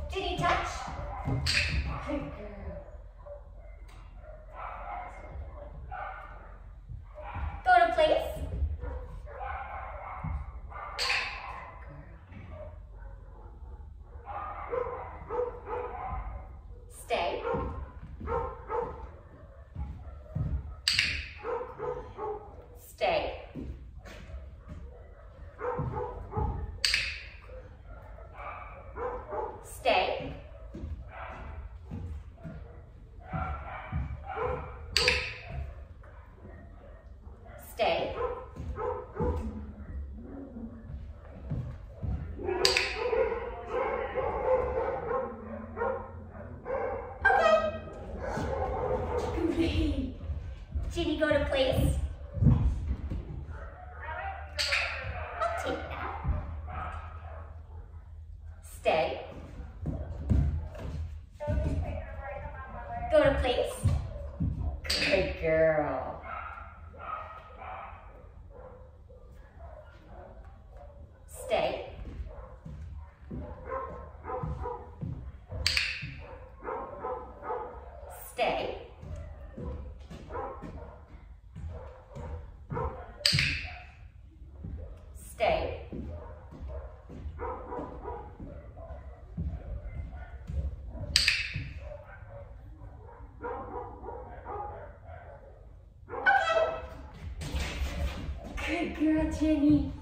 Ginny, touch. Good girl. Go to place. Stay. Stay. Stay. Stay. Okay. Great. Ginny, go to place. I'll take that. Stay. Go to place. Good girl. Stay. Stay. Stay. Okay. Good girl, Ginny.